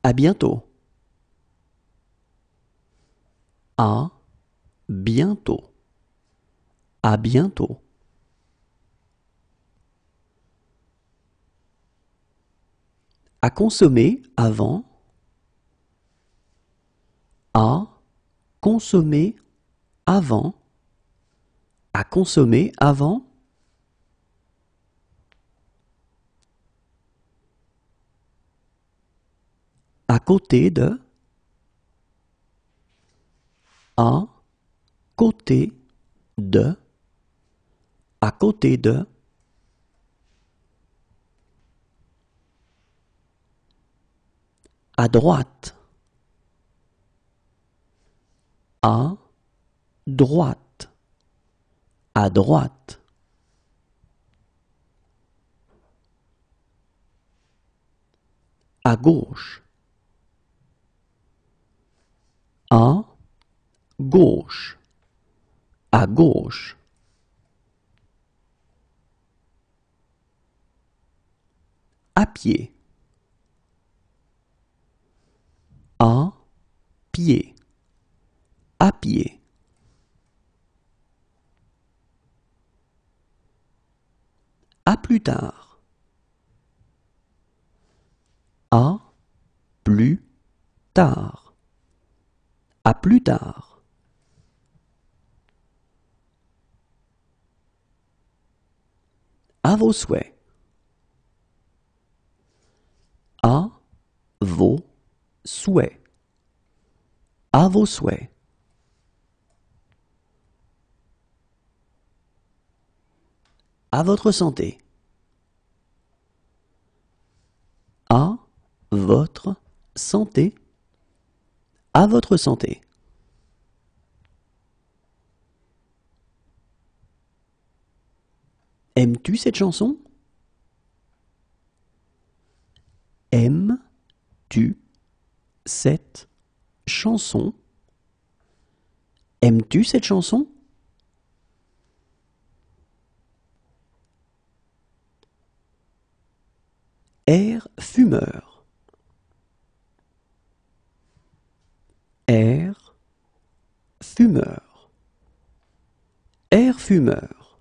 À bientôt. À bientôt. À bientôt. À consommer avant. À consommer avant. À consommer avant. À côté de. À côté de. À côté de. À droite. À droite. À droite. À gauche. À gauche. À gauche. À pied. À pied. À pied. À plus tard. À plus tard. À plus tard. À vos souhaits. À vos souhaits. À vos souhaits. À votre santé. À votre santé. À votre santé. Aimes-tu cette chanson? Aimes-tu cette chanson? Aimes-tu cette chanson? Air fumeur. Air fumeur. Air fumeur.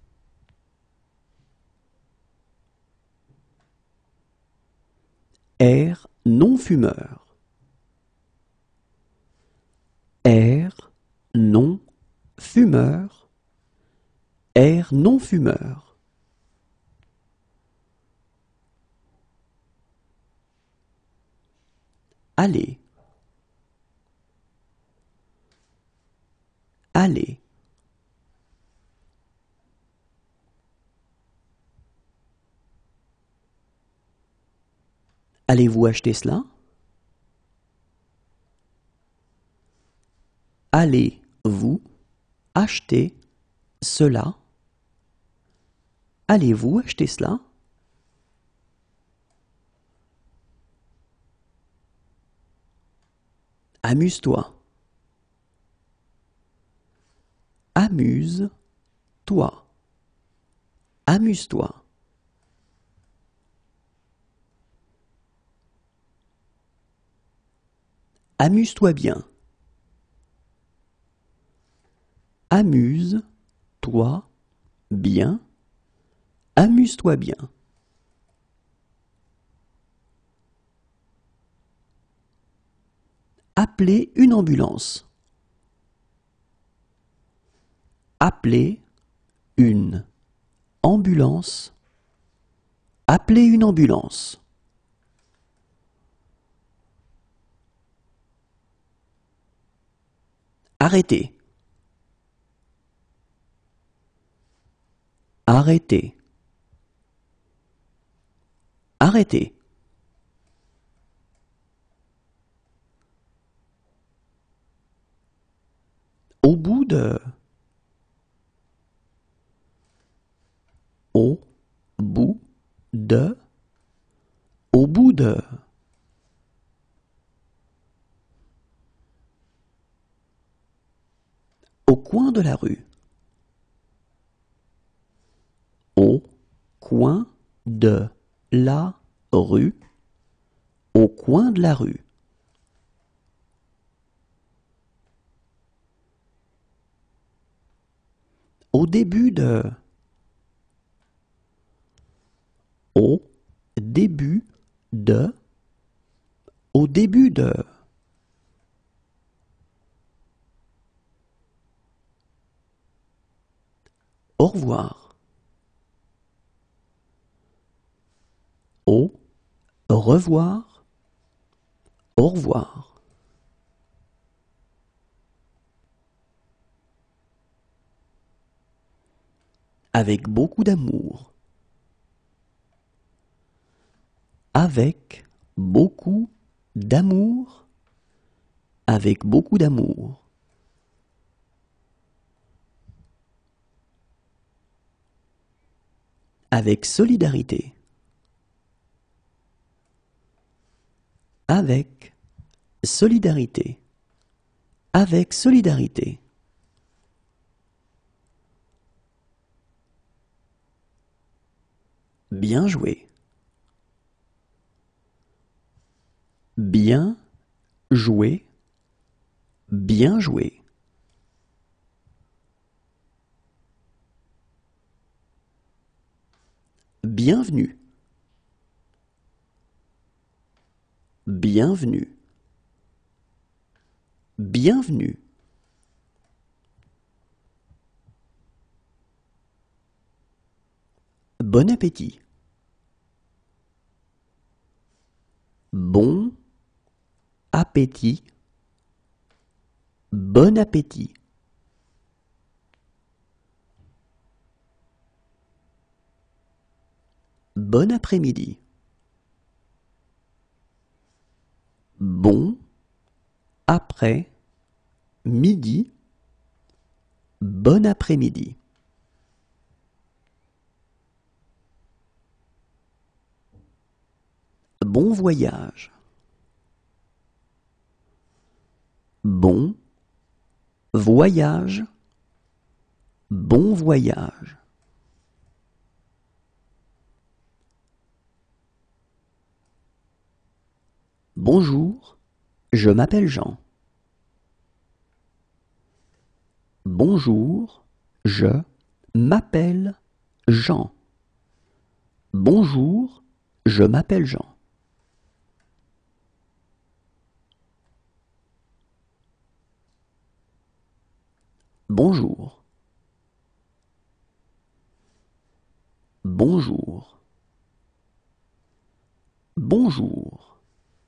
Air non-fumeur. Air non-fumeur. Air non-fumeur. Allez. Allez. Allez-vous acheter cela? Allez-vous acheter cela? Allez-vous acheter cela? Amuse-toi. Amuse-toi. Amuse-toi. Amuse-toi bien. Amuse-toi bien. Amuse-toi bien. Appelez une ambulance. Appelez une ambulance. Appelez une ambulance. Arrêtez. Arrêtez. Arrêtez. Au bout de. Au bout de. Au bout de. Au coin de la rue. Au coin de la rue. Au coin de la rue. Au début de. Au début de. Au début de. Au revoir. Au revoir. Au revoir. Avec beaucoup d'amour. Avec beaucoup d'amour. Avec beaucoup d'amour. Avec solidarité. Avec solidarité. Avec solidarité. Bien joué. Bien joué. Bien joué. Bienvenue. Bienvenue. Bienvenue. Bon appétit. Bon appétit. Bon appétit. Bon après-midi. Bon après-midi. Bon après-midi. Bon voyage. Bon voyage. Bon voyage. Bonjour, je m'appelle Jean. Bonjour, je m'appelle Jean. Bonjour, je m'appelle Jean. Bonjour. Bonjour. Bonjour.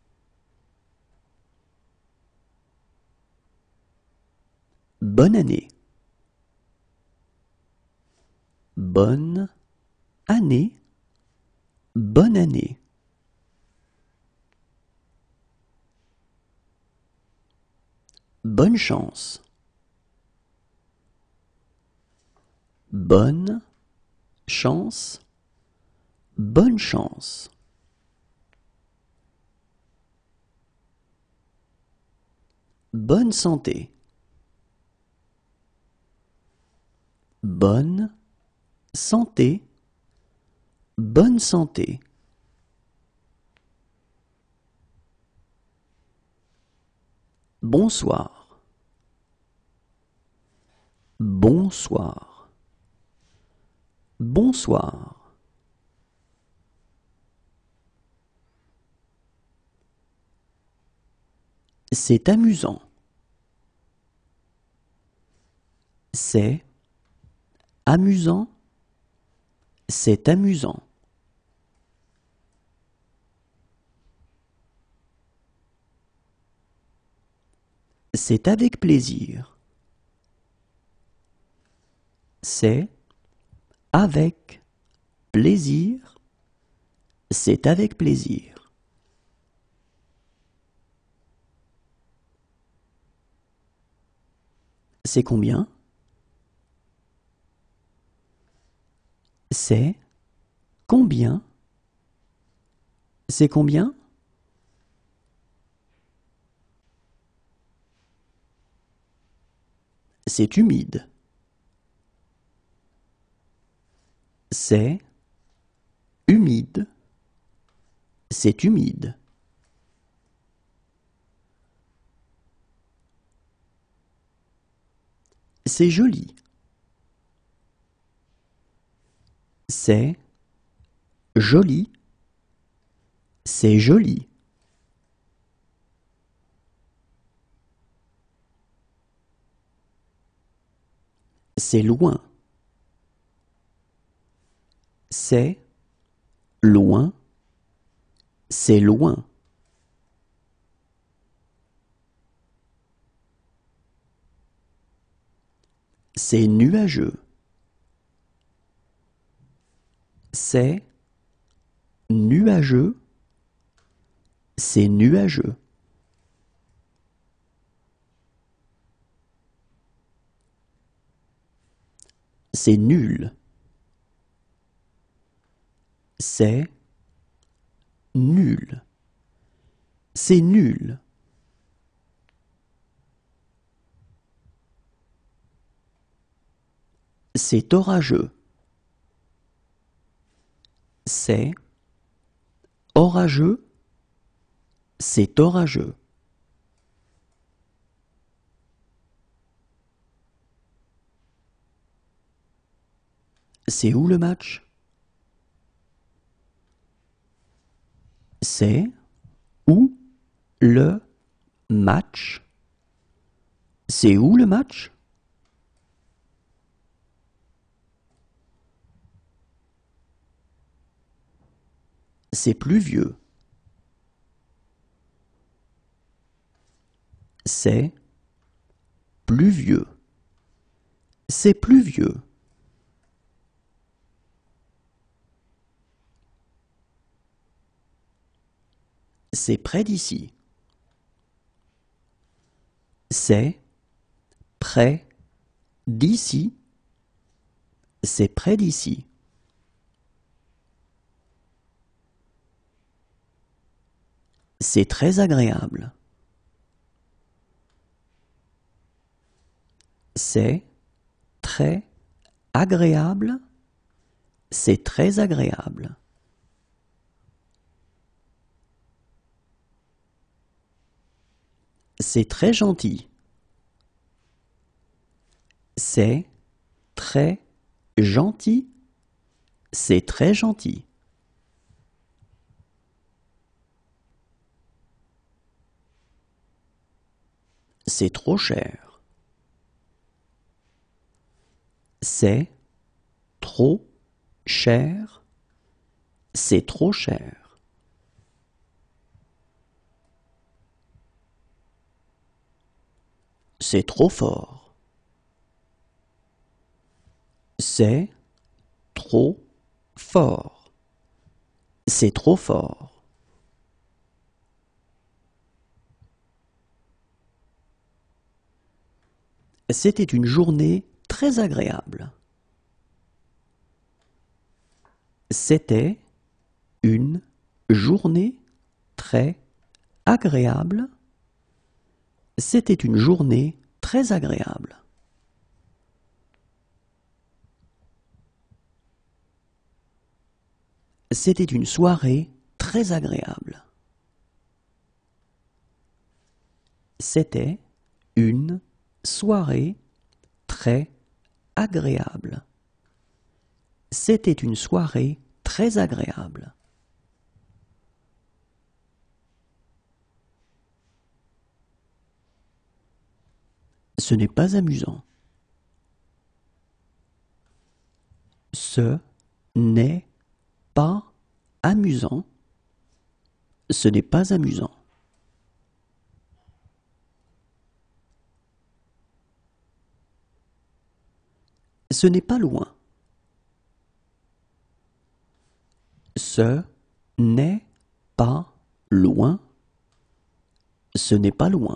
Bonne année. Bonne année. Bonne année. Bonne chance. Bonne chance. Bonne chance. Bonne santé. Bonne santé. Bonne santé. Bonsoir. Bonsoir. Bonsoir. C'est amusant. C'est amusant. C'est amusant. C'est avec plaisir. C'est avec plaisir. C'est avec plaisir. C'est combien? C'est combien? C'est combien? C'est humide. C'est humide. C'est humide. C'est joli. C'est joli. C'est joli. C'est loin. C'est loin. C'est loin. C'est nuageux. C'est nuageux. C'est nuageux. C'est nul. C'est nul. C'est nul. C'est orageux. C'est orageux. C'est orageux. C'est où le match? C'est où le match? C'est où le match? C'est pluvieux. C'est pluvieux. C'est pluvieux. C'est près d'ici. C'est près d'ici. C'est près d'ici. C'est très agréable. C'est très agréable. C'est très agréable. C'est très gentil. C'est très gentil. C'est très gentil. C'est trop cher. C'est trop cher. C'est trop cher. C'est trop fort. C'est trop fort. C'est trop fort. C'était une journée très agréable. C'était une journée très agréable. C'était une journée très agréable. C'était une soirée très agréable. C'était une soirée très agréable. C'était une soirée très agréable. Ce n'est pas amusant. Ce n'est pas amusant. Ce n'est pas amusant. Ce n'est pas loin. Ce n'est pas loin. Ce n'est pas loin.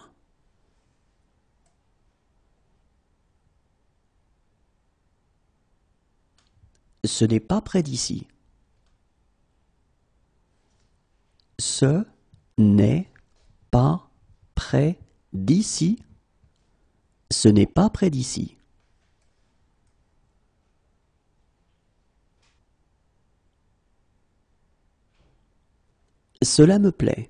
Ce n'est pas près d'ici. Ce n'est pas près d'ici. Ce n'est pas près d'ici. Cela me plaît.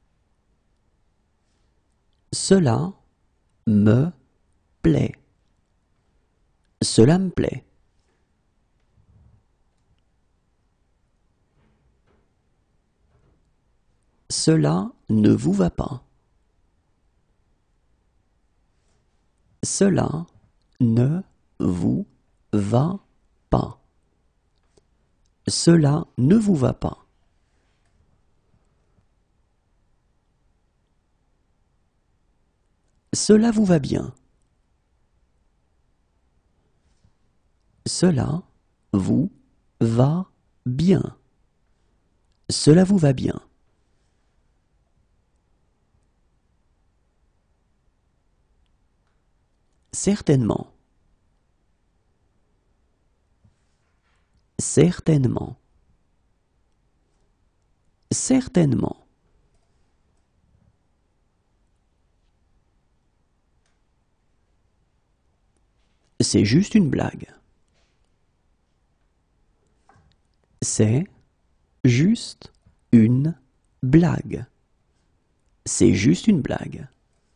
Cela me plaît. Cela me plaît. Cela ne vous va pas. Cela ne vous va pas. Cela ne vous va pas. Cela vous va bien. Cela vous va bien. Cela vous va bien. Certainement. Certainement. Certainement. C'est juste une blague. C'est juste une blague. C'est juste une blague.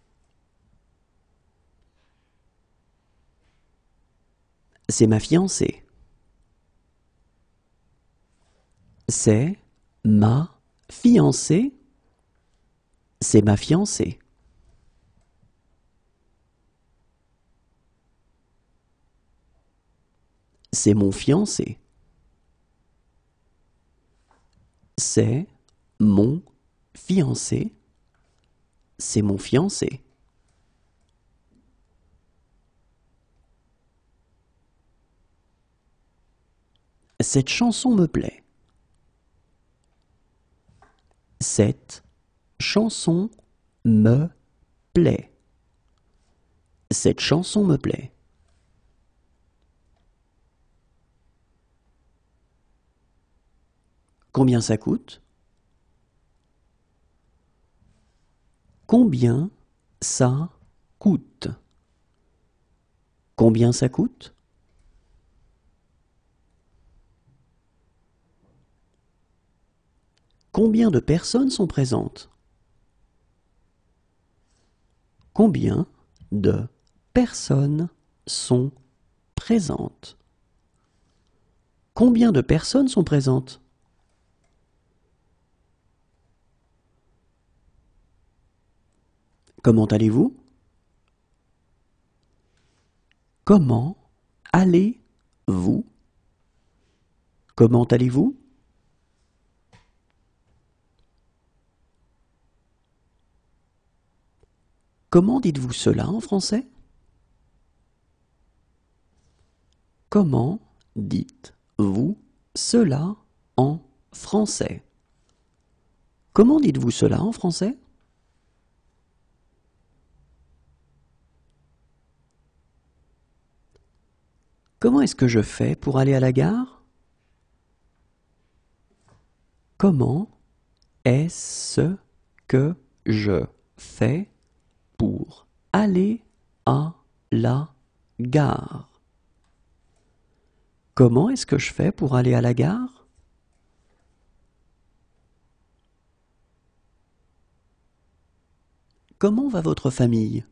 C'est ma fiancée. C'est ma fiancée. C'est ma fiancée. C'est mon fiancé. C'est mon fiancé. C'est mon fiancé. Cette chanson me plaît. Cette chanson me plaît. Cette chanson me plaît. Combien ça coûte? Combien ça coûte? Combien ça coûte? Combien de personnes sont présentes? Combien de personnes sont présentes? Combien de personnes sont présentes? Comment allez-vous? Comment allez-vous? Comment allez-vous? Comment dites-vous cela en français? Comment dites-vous cela en français? Comment dites-vous cela en français? Comment est-ce que je fais pour aller à la gare? Comment est-ce que je fais pour aller à la gare? Comment est-ce que je fais pour aller à la gare? Comment va votre famille?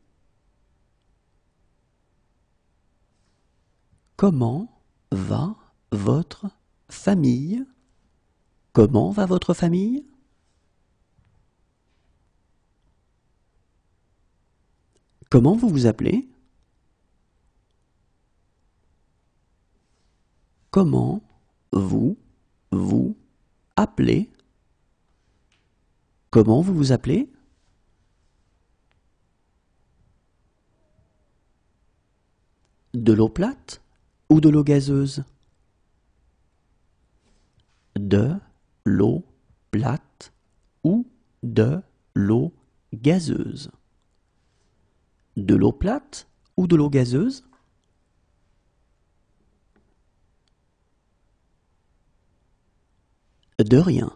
Comment va votre famille? Comment va votre famille? Comment vous vous appelez? Comment vous vous appelez? Comment vous vous appelez? De l'eau plate ou de l'eau gazeuse? De l'eau plate ou de l'eau gazeuse? De l'eau plate ou de l'eau gazeuse? De rien.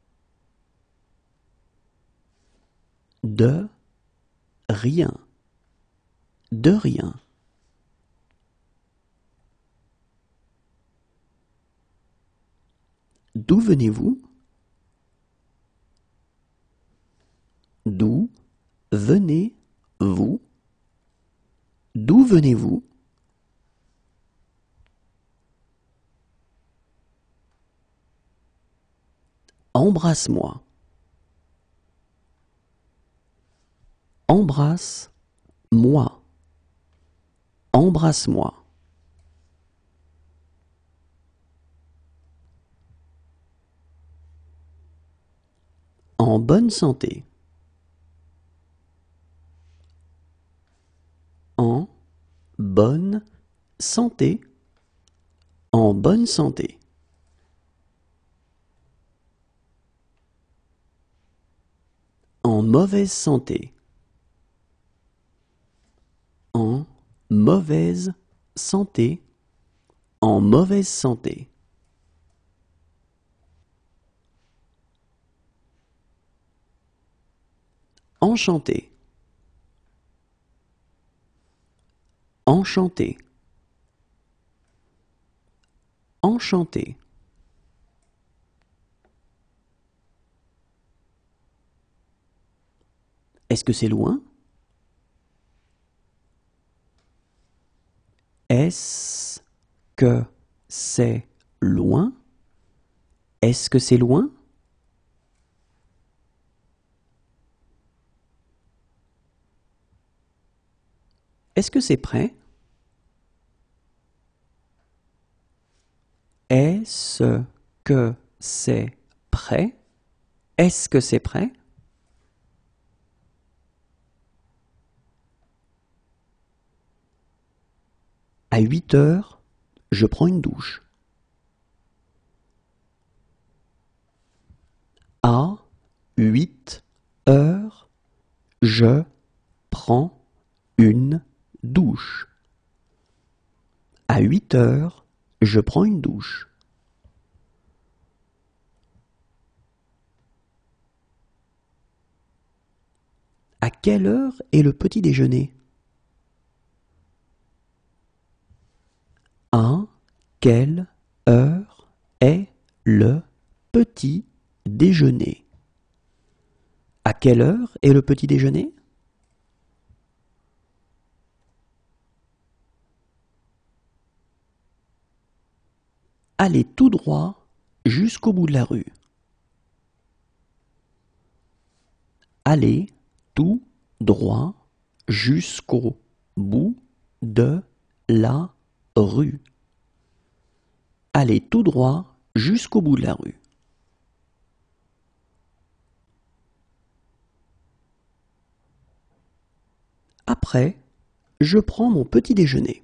De rien. De rien. D'où venez-vous? D'où venez-vous? D'où venez-vous? Embrasse-moi. Embrasse-moi. Embrasse-moi. En bonne santé. En bonne santé. En bonne santé. En mauvaise santé. En mauvaise santé. En mauvaise santé. Enchanté. Enchanté. Enchanté. Est-ce que c'est loin? Est-ce que c'est loin? Est-ce que c'est loin? Est-ce que c'est près? Est-ce que c'est prêt? Est-ce que c'est prêt? À 8 heures, je prends une douche. À 8 heures, je prends une douche. À 8 heures, je prends une douche. À quelle heure est le petit déjeuner? À quelle heure est le petit déjeuner? À quelle heure est le petit déjeuner? Allez tout droit jusqu'au bout de la rue. Allez tout droit jusqu'au bout de la rue. Allez tout droit jusqu'au bout de la rue. Après, je prends mon petit déjeuner.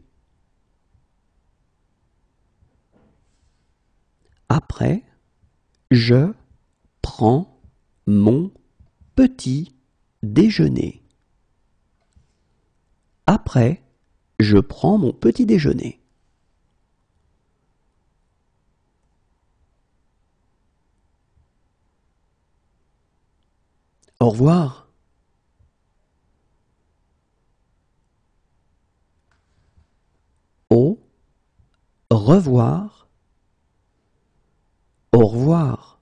Après, je prends mon petit déjeuner. Après, je prends mon petit déjeuner. Au revoir. Au revoir. Au revoir.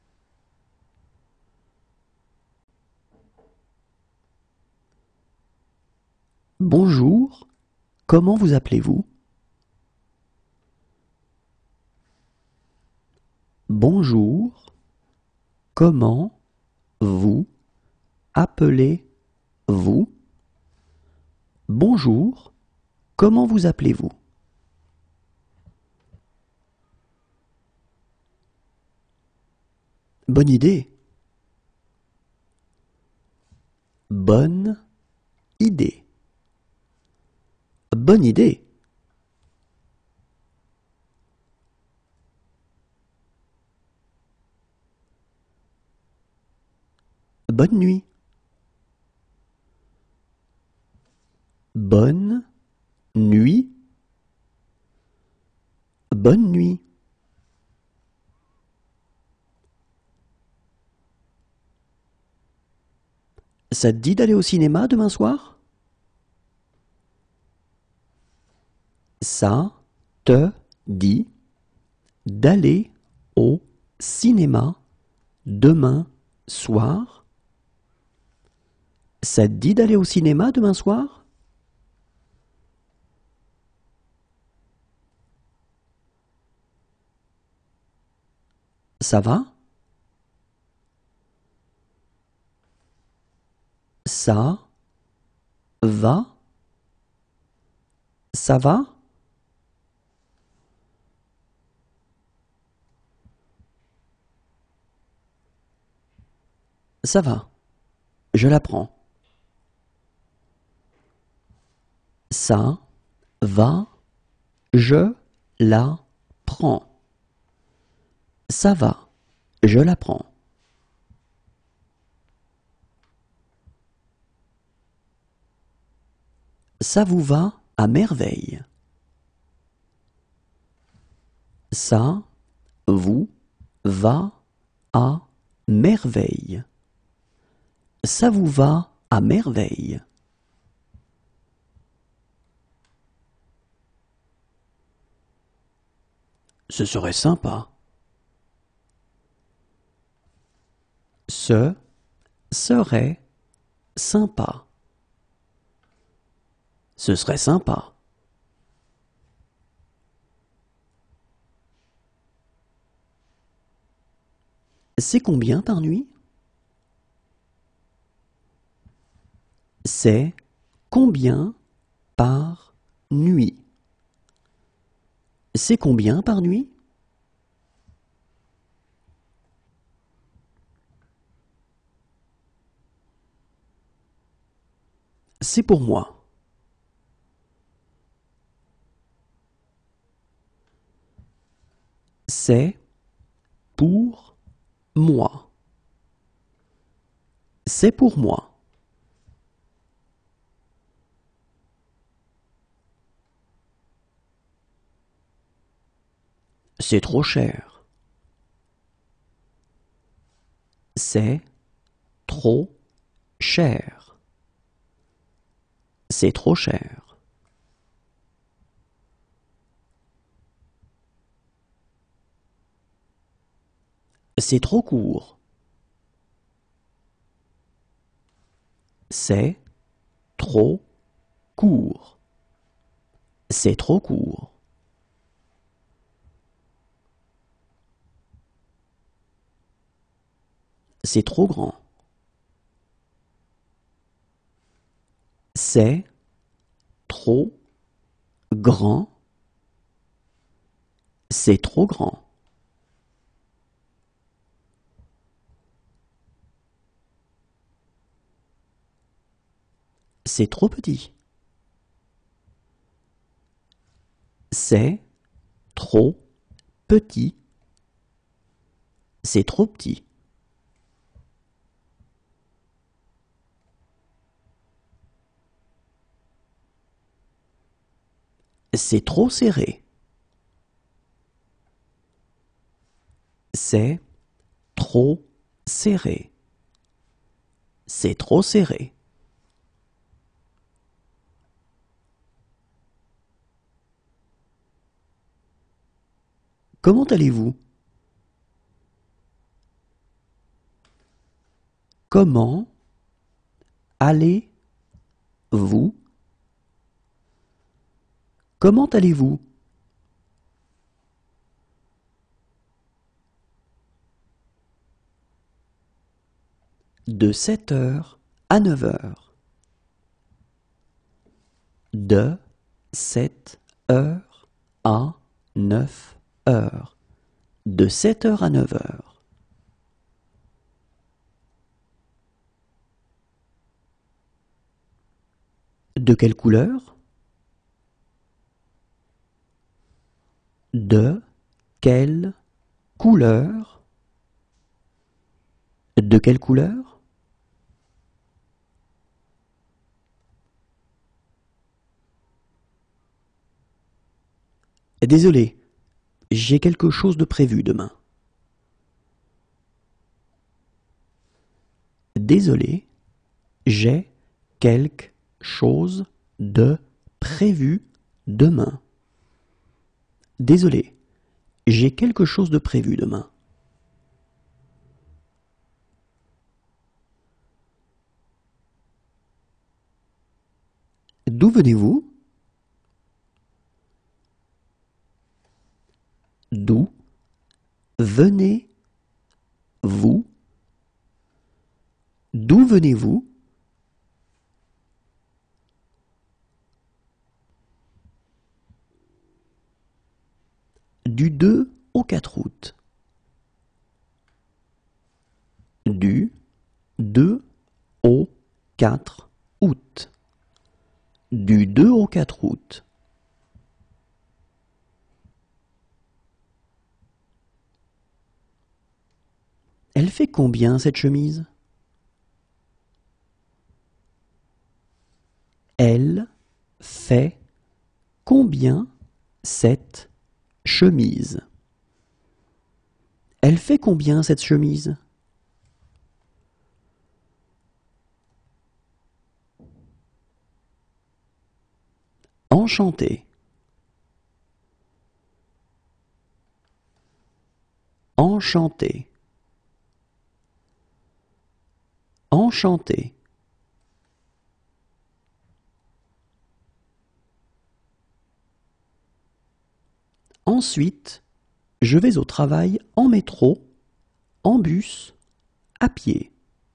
Bonjour, comment vous appelez-vous? Bonjour, comment vous appelez-vous? Bonjour, comment vous appelez-vous? Bonne idée. Bonne idée. Bonne idée. Bonne nuit. Bonne nuit. Bonne nuit. Ça te dit d'aller au cinéma demain soir? Ça te dit d'aller au cinéma demain soir? Ça te dit d'aller au cinéma demain soir? Ça va? Ça va? Ça va? Ça va. Je la prends. Ça va. Je la prends. Ça va. Je la prends. Ça vous va à merveille. Ça vous va à merveille. Ça vous va à merveille. Ce serait sympa. Ce serait sympa. Ce serait sympa. C'est combien par nuit? C'est combien par nuit? C'est combien par nuit? C'est pour moi. C'est pour moi. C'est pour moi. C'est trop cher. C'est trop cher. C'est trop cher. C'est trop court. C'est trop court. C'est trop court. C'est trop grand. C'est trop grand. C'est trop grand. C'est trop petit. C'est trop petit. C'est trop petit. C'est trop serré. C'est trop serré. C'est trop serré. Comment allez-vous? Comment allez-vous? Comment allez-vous? De 7 heures à 9 heures. De 7 heures à 9 heures. De 7 heures à 9 heures. De quelle couleur? De quelle couleur? De quelle couleur? Désolé, j'ai quelque chose de prévu demain. Désolé, j'ai quelque chose de prévu demain. Désolé, j'ai quelque chose de prévu demain. D'où venez-vous? D'où venez-vous? D'où venez-vous? Du 2 au 4 août. Du 2 au 4 août. Du 2 au 4 août. Elle fait combien cette chemise? Elle fait combien cette chemise? Elle fait combien cette chemise? Enchanté. Enchanté. Enchanté. Ensuite, je vais au travail en métro, en bus, à pied.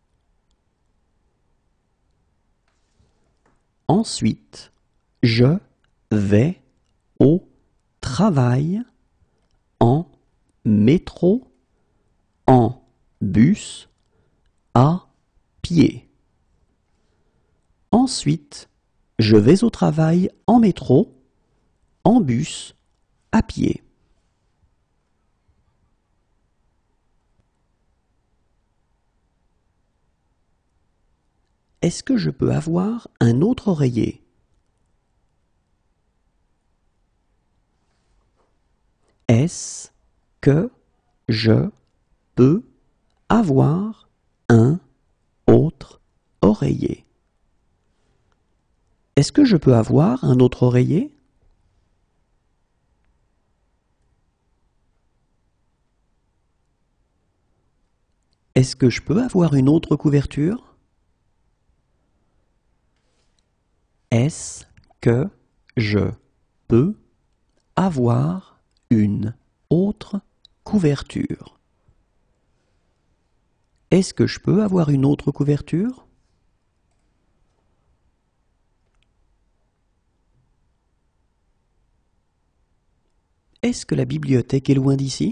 Ensuite, je vais au travail en métro, en bus, à pied. Ensuite, je vais au travail en métro, en bus, à pied. Est-ce que je peux avoir un autre oreiller? Est-ce que je peux avoir un autre oreiller? Est-ce que je peux avoir un autre oreiller? Est-ce que je peux avoir une autre couverture? Est-ce que je peux avoir une autre couverture? Est-ce que je peux avoir une autre couverture? Est-ce que la bibliothèque est loin d'ici?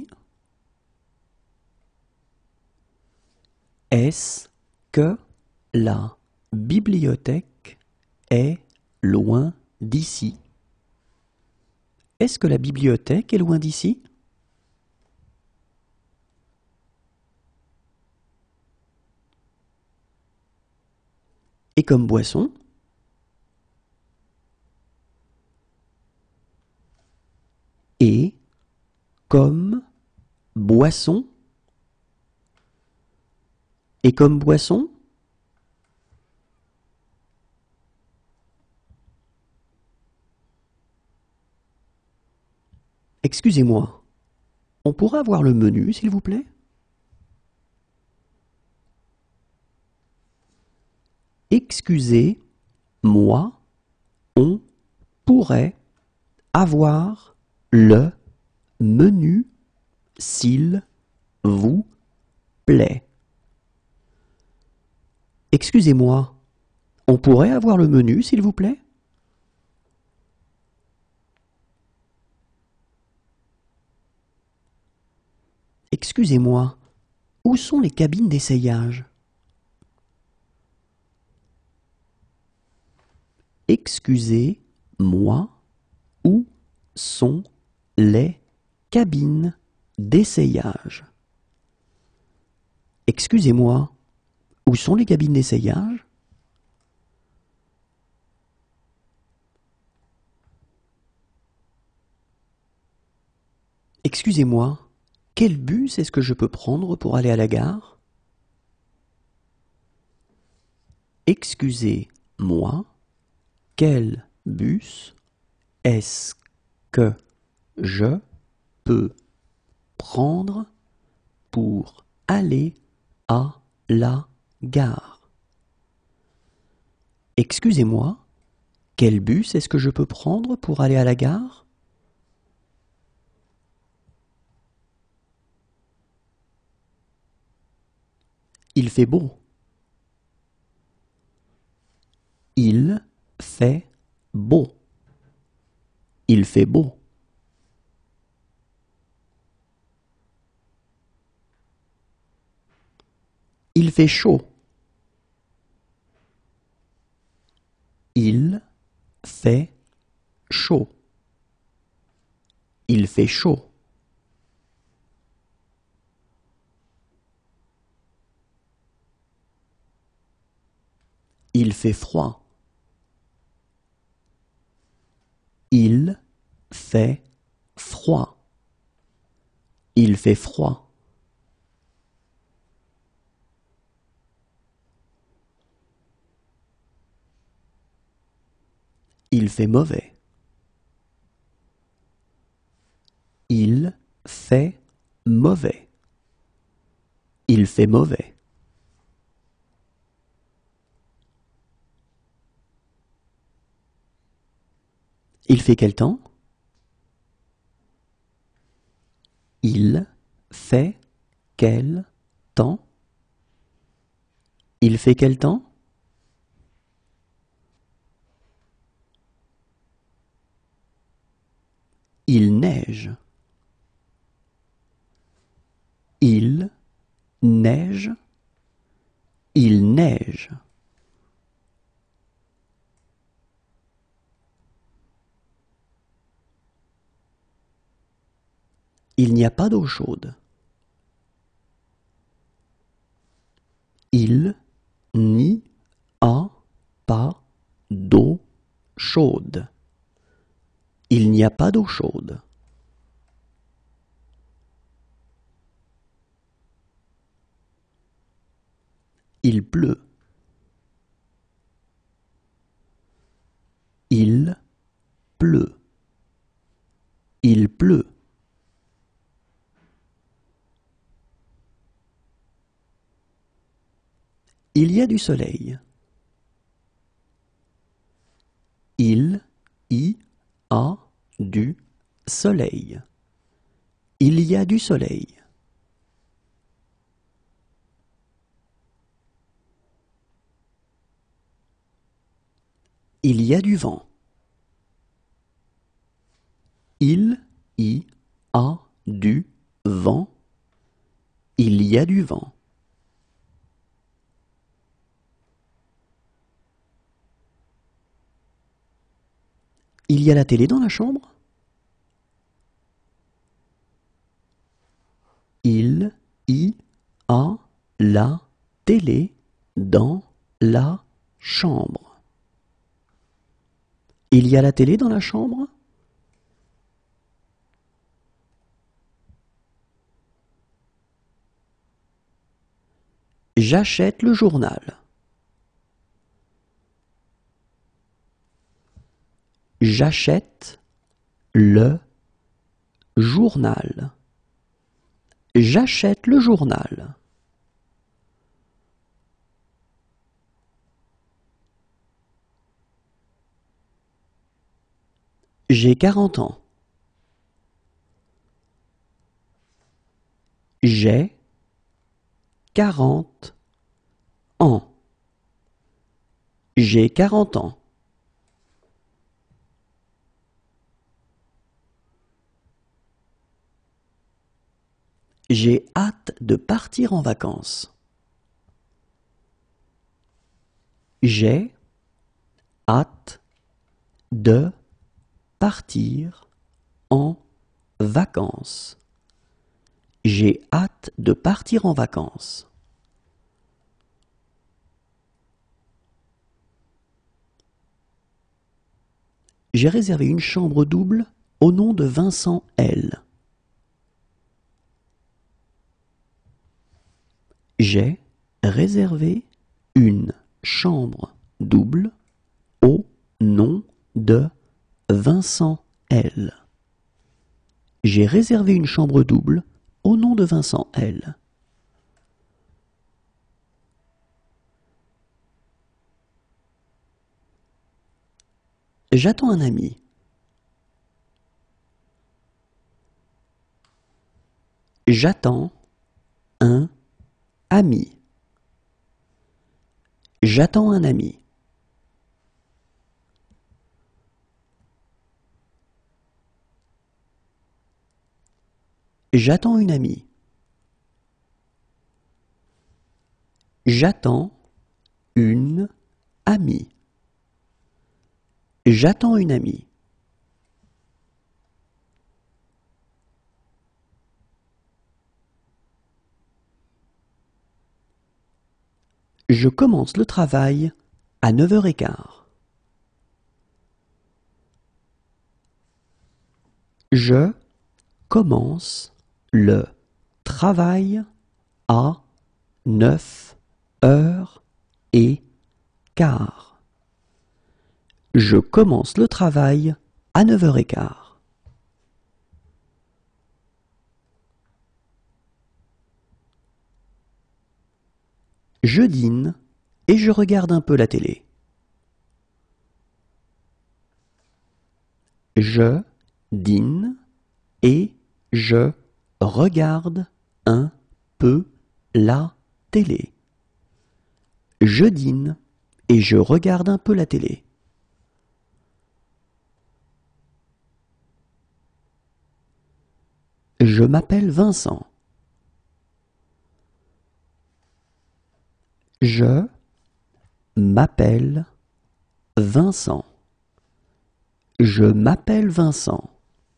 Est-ce que la bibliothèque est loin d'ici? Est-ce que la bibliothèque est loin d'ici? Et comme boisson? Et comme boisson? Et comme boisson? Excusez-moi, on pourra avoir le menu, s'il vous plaît? Excusez-moi, on pourrait avoir le menu, s'il vous plaît. Excusez-moi, on pourrait avoir le menu, s'il vous plaît? Excusez-moi, où sont les cabines d'essayage? Excusez-moi, où sont les cabines d'essayage? Excusez-moi, où sont les cabines d'essayage? Excusez-moi, quel bus est-ce que je peux prendre pour aller à la gare? Excusez-moi, quel bus est-ce que je peux prendre pour aller à la gare? Excusez-moi, quel bus est-ce que je peux prendre pour aller à la gare? Il fait beau. Il fait beau. Il fait beau. Il fait chaud. Il fait chaud. Il fait chaud. Il fait froid. Il fait froid. Il fait froid. Il fait mauvais. Il fait mauvais. Il fait mauvais. Il fait quel temps? Il fait quel temps? Il fait quel temps? Il neige. Il neige. Il neige. Il n'y a pas d'eau chaude. Il n'y a pas d'eau chaude. Il n'y a pas d'eau chaude. Il pleut. Il pleut. Il pleut. Il y a du soleil. Il y a du soleil. Il y a du soleil. Il y a du vent. Il y a du vent. Il y a du vent. Il y a la télé dans la chambre? Il y a la télé dans la chambre. Il y a la télé dans la chambre? J'achète le journal. J'achète le journal. J'achète le journal. J'ai 40 ans. J'ai 40 ans. J'ai 40 ans. J'ai hâte de partir en vacances. J'ai hâte de partir en vacances. J'ai hâte de partir en vacances. J'ai réservé une chambre double au nom de Vincent L. J'ai réservé une chambre double au nom de Vincent L. J'ai réservé une chambre double au nom de Vincent L. J'attends un ami. J'attends un ami. J'attends un ami. J'attends une amie. J'attends une amie. J'attends une amie. Je commence le travail à 9h15. Je commence le travail à 9h15. Je commence le travail à 9h15. Je dîne et je regarde un peu la télé. Je dîne et je regarde un peu la télé. Je dîne et je regarde un peu la télé. Je m'appelle Vincent. Je m'appelle Vincent. Je m'appelle Vincent.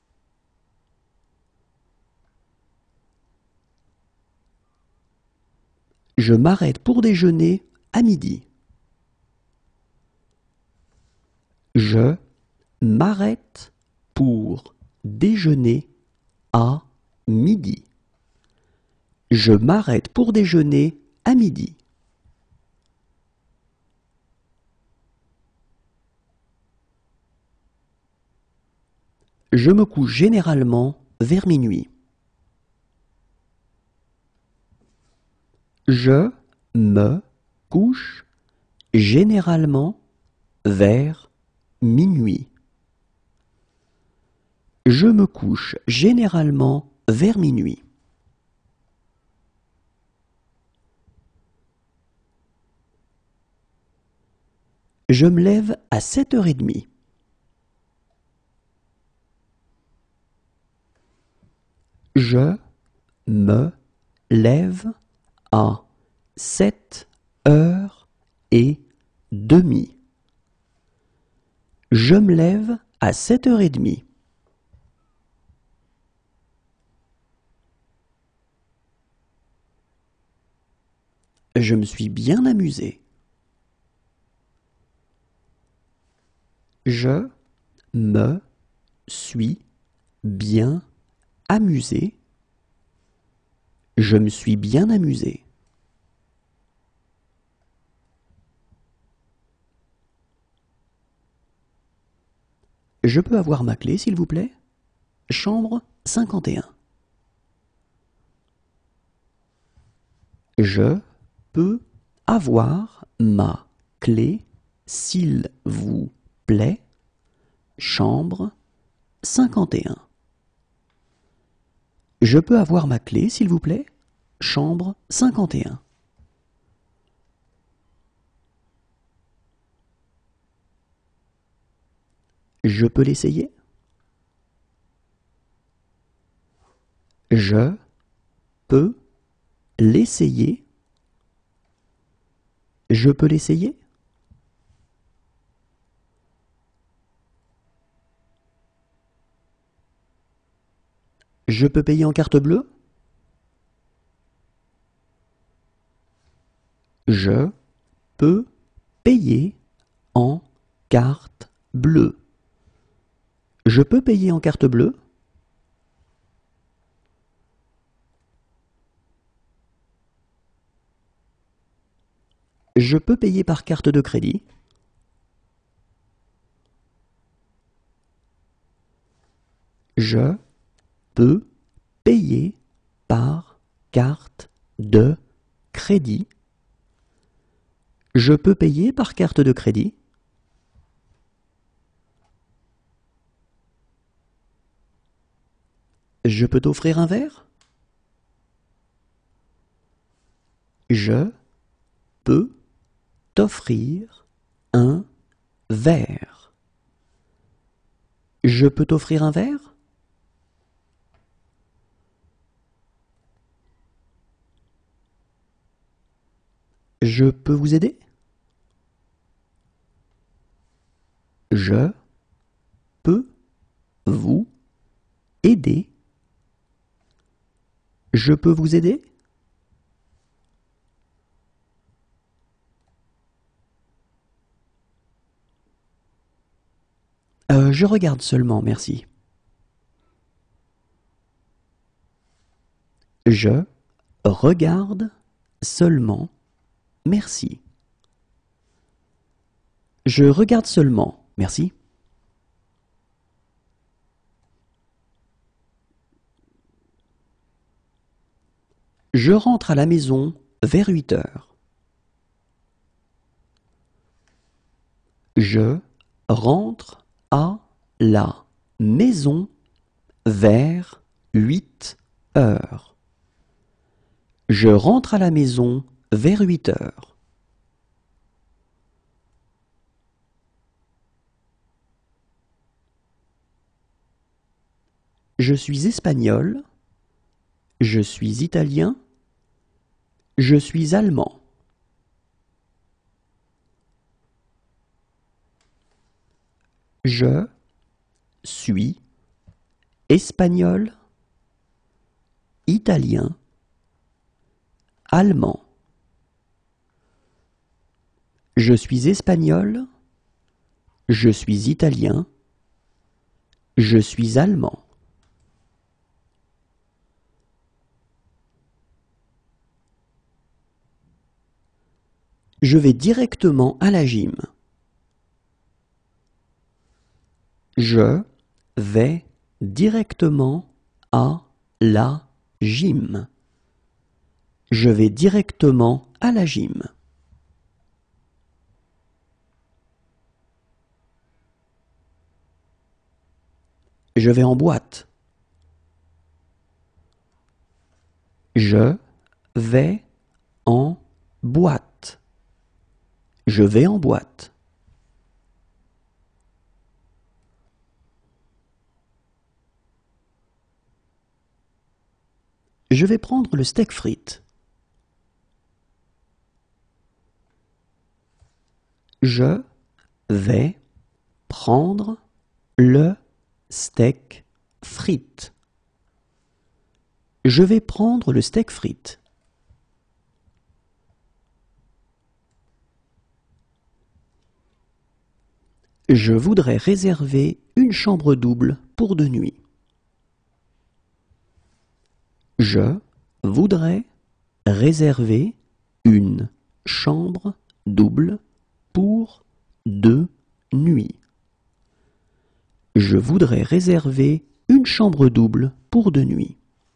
Je m'arrête pour déjeuner à midi. Je m'arrête pour déjeuner à midi. Je m'arrête pour déjeuner à midi. Je me couche généralement vers minuit. Je me couche généralement vers minuit. Je me couche généralement vers minuit. Je me lève à 7h30. Je me lève à 7h30. Je me lève à 7h30. Je me suis bien amusé. Je me suis bien amusé. Je me suis bien amusé. Je peux avoir ma clé, s'il vous plaît? Chambre 51. Je peux avoir ma clé, s'il vous plaît? Chambre 51. Je peux avoir ma clé, s'il vous plaît? Chambre 51. Je peux l'essayer? Je peux l'essayer? Je peux l'essayer? Je peux payer en carte bleue? Je peux payer en carte bleue. Je peux payer en carte bleue? Je peux payer par carte de crédit? Je peux payer par carte de crédit? Je peux payer par carte de crédit? Je peux t'offrir un verre? Je peux t'offrir un verre. Je peux t'offrir un verre? Je peux vous aider? Je peux vous aider? Je peux vous aider? Je regarde seulement, merci. Je regarde seulement, merci. Je regarde seulement, merci. Je rentre à la maison vers 8 heures. Je rentre à la maison vers 8 heures. Je rentre à la maison vers 8 heures. Je suis espagnol. Je suis italien. Je suis allemand. Je suis espagnol, italien, allemand. Je suis espagnol, je suis italien, je suis allemand. Je vais directement à la gym. Je vais directement à la gym. Je vais directement à la gym. Je vais en boîte. Je vais en boîte. Je vais en boîte. Je vais prendre le steak frites. Je vais prendre le steak frites. Je vais prendre le steak frites. Je voudrais réserver une chambre double pour 2 nuits. Je voudrais réserver une chambre double pour 2 nuits. Je voudrais réserver une chambre double pour 2 nuits.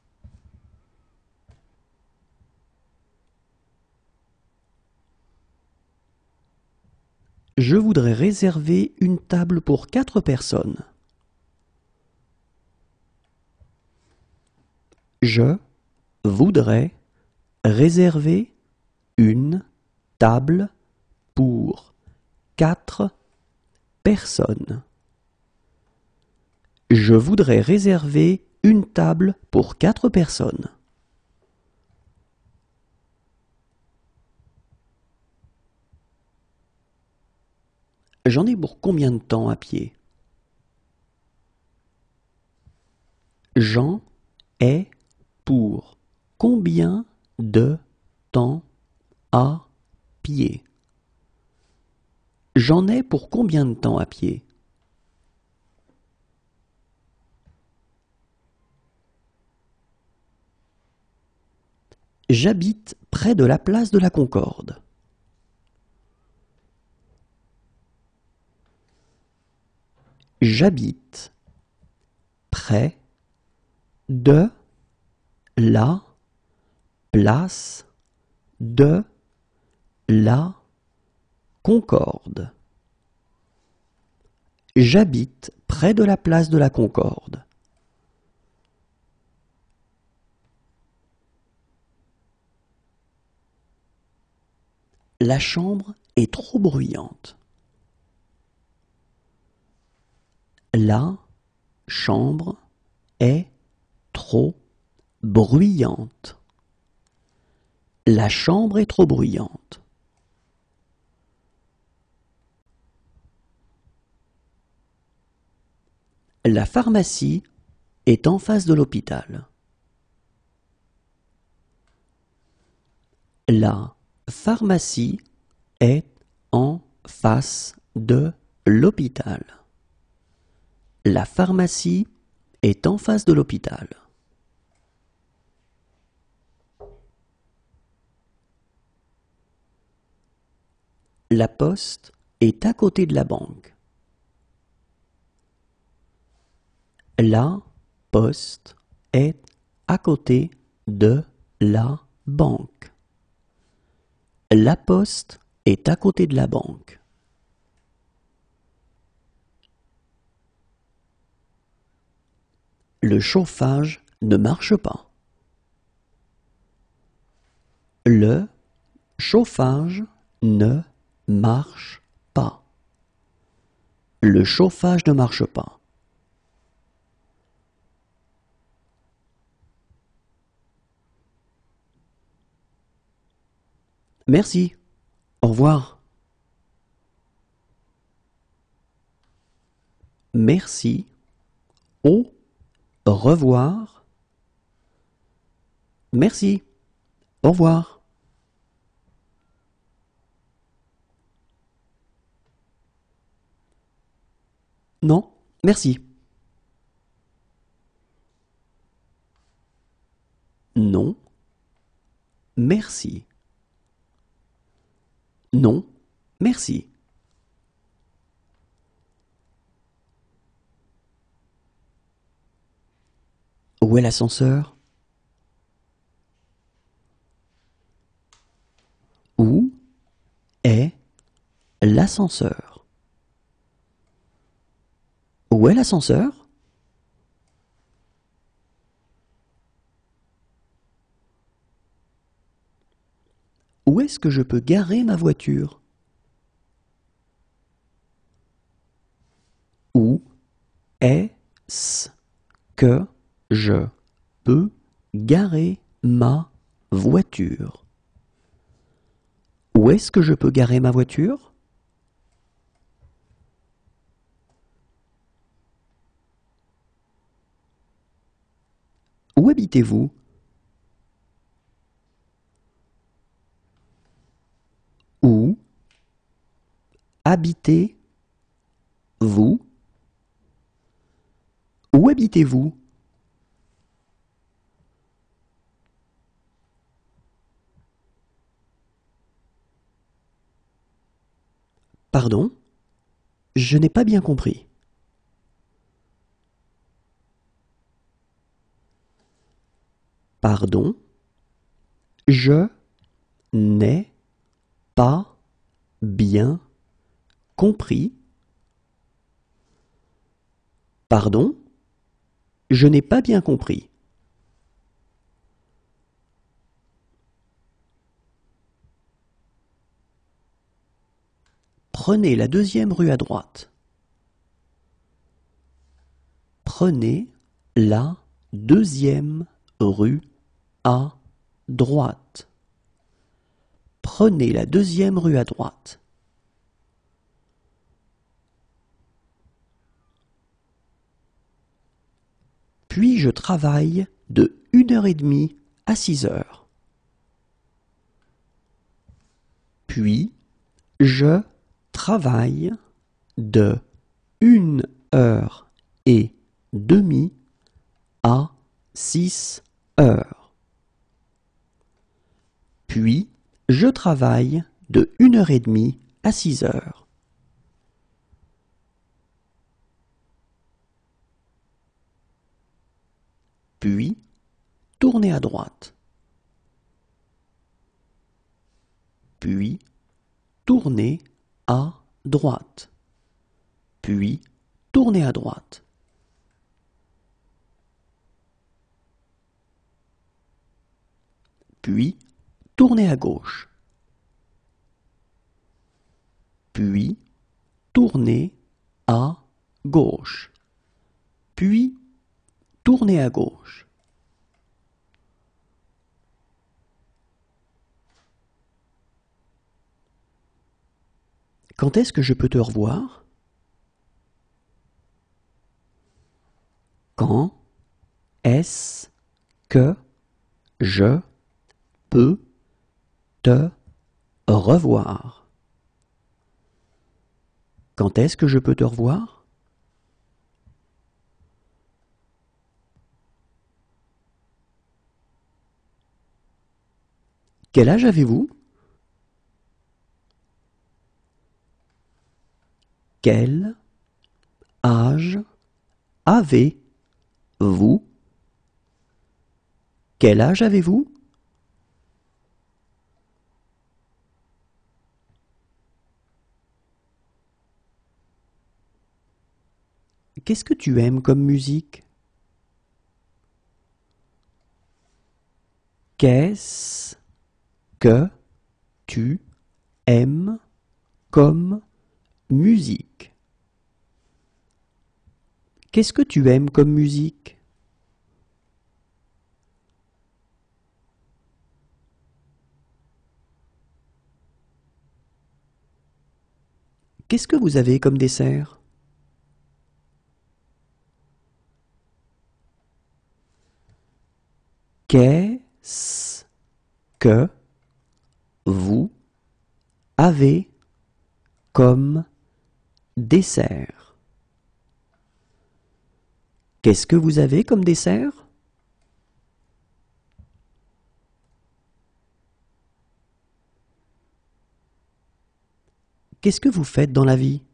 Je voudrais réserver une table pour 4 personnes. Je voudrais réserver une table pour 4 personnes. Je voudrais réserver une table pour 4 personnes. J'en ai pour combien de temps à pied? J'en ai pour combien de temps à pied? J'en ai pour combien de temps à pied? J'habite près de la place de la Concorde. J'habite près de la place de la Concorde. J'habite près de la place de la Concorde. La chambre est trop bruyante. La chambre est trop bruyante. La chambre est trop bruyante. La pharmacie est en face de l'hôpital. La pharmacie est en face de l'hôpital. La pharmacie est en face de l'hôpital. La poste est à côté de la banque. La poste est à côté de la banque. La poste est à côté de la banque. Le chauffage ne marche pas. Le chauffage ne marche pas. Le chauffage ne marche pas. Merci. Au revoir. Merci. Au revoir. Merci. Au revoir. Non, merci. Non, merci. Non, merci. Où est l'ascenseur? Où est l'ascenseur? Où est l'ascenseur? Où est-ce que je peux garer ma voiture? Où est-ce que je peux garer ma voiture? Où est-ce que je peux garer ma voiture? Où habitez-vous? Où habitez-vous? Où habitez-vous? Pardon? Je n'ai pas bien compris. Pardon? Je n'ai pas bien compris. Pardon? Je n'ai pas bien compris. Prenez la deuxième rue à droite. Prenez la deuxième rue à droite. Prenez la deuxième rue à droite. Puis je travaille de 1h30 à 6h. Puis je travaille de 1h30 à 6h. Puis je travaille de 1h30 à 6h. Puis tournez à droite. Puis tournez à droite. Puis tournez à droite. Puis tournez à gauche. Puis tournez à gauche. Puis tournez à gauche. Quand est-ce que je peux te revoir? Quand est-ce que je peux te revoir? Quand est-ce que je peux te revoir? Quel âge avez-vous? Quel âge avez-vous? Quel âge avez-vous? Qu'est-ce que tu aimes comme musique? Qu'est-ce que tu aimes comme musique? Qu'est-ce que tu aimes comme musique? Qu'est-ce que vous avez comme dessert? Qu'est-ce que vous avez comme dessert? Qu'est-ce que vous avez comme dessert? Qu'est-ce que vous faites dans la vie?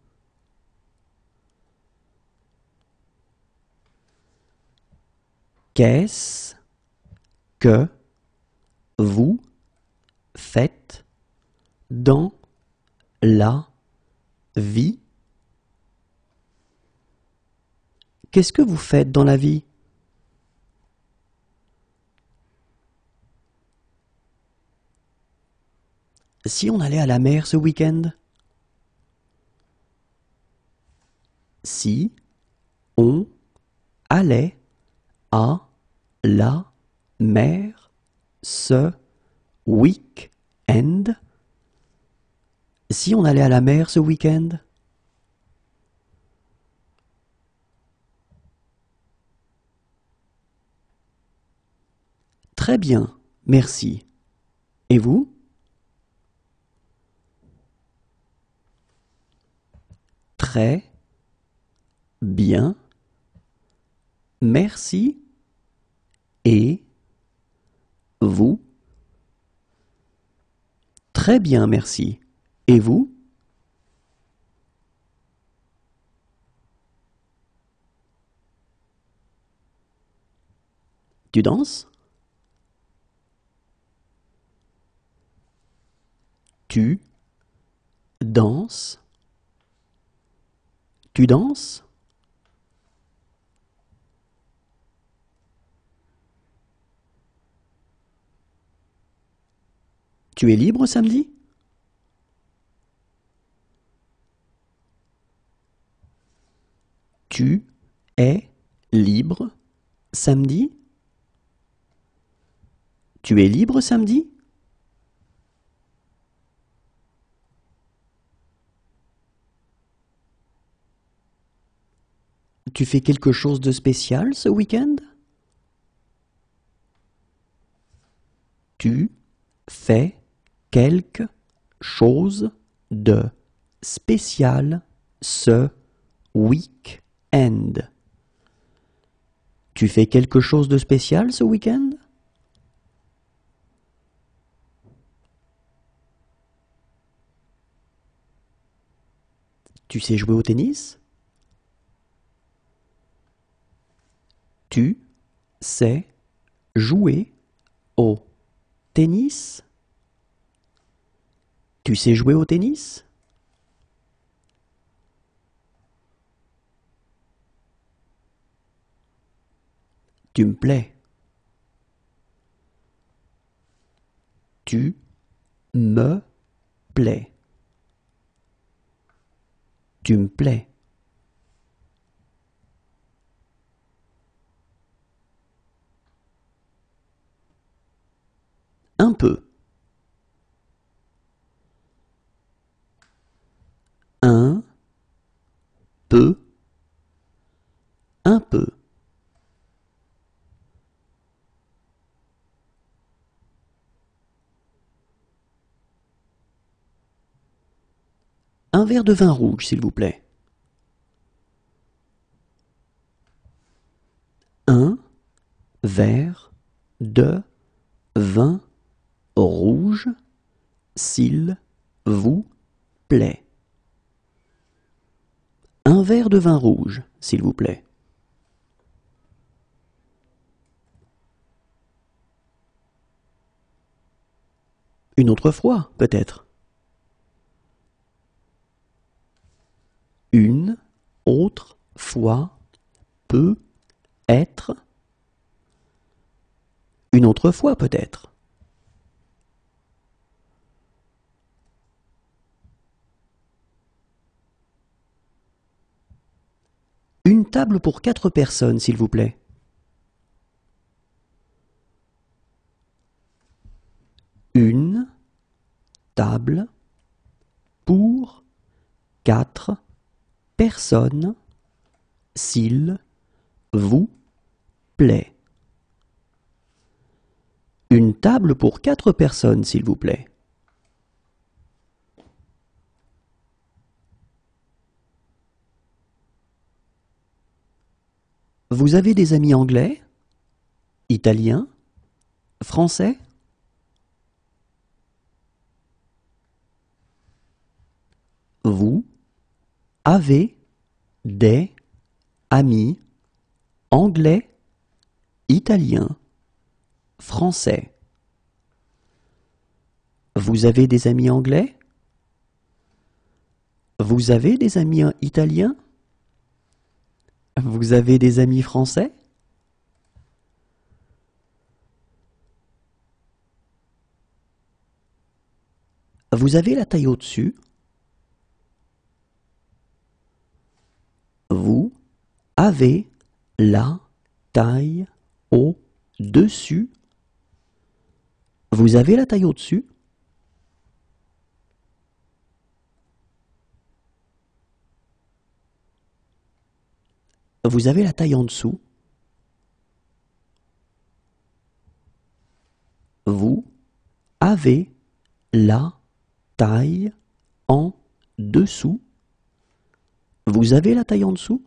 Qu'est-ce que vous faites dans la vie? Qu'est-ce que vous faites dans la vie? Si on allait à la mer ce week-end? Si on allait à la mer ce week-end? Si on allait à la mer ce week-end? Très bien, merci. Et vous? Très bien, merci. Et vous? Très bien, merci. Et vous? Tu danses? Tu danses? Tu danses? Tu es libre samedi? Tu es libre samedi? Tu es libre samedi? Tu fais quelque chose de spécial ce week-end? Tu fais quelque chose de spécial ce week-end? Tu fais quelque chose de spécial ce week-end? Tu sais jouer au tennis? Tu sais jouer au tennis? Tu sais jouer au tennis? Tu me plais. Tu me plais. Tu me plais. Un peu. Un peu. Un peu. Un verre de vin rouge, s'il vous plaît. Un verre de vin rouge, s'il vous plaît. Un verre de vin rouge, s'il vous plaît. Une autre fois, peut-être. Une autre fois peut être. Une autre fois, peut-être. Une table pour 4 personnes, s'il vous plaît. Une table pour 4 personnes, s'il vous plaît. Une table pour 4 personnes, s'il vous plaît. Vous avez des amis anglais, italiens, français? Vous avez des amis anglais, italiens, français? Vous avez des amis anglais? Vous avez des amis italiens? Vous avez des amis français? Vous avez la taille au-dessus? Vous avez la taille au-dessus? Vous avez la taille au-dessus? Vous avez la taille en dessous? Vous avez la taille en dessous? Vous avez la taille en dessous?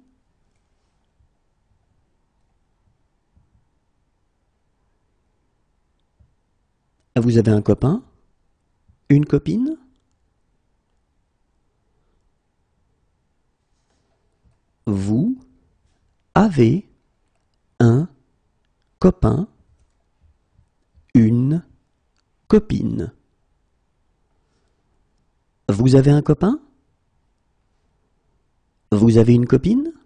Vous avez un copain? Une copine? Vous avez un copain? Une copine? Vous avez un copain? Vous avez une copine?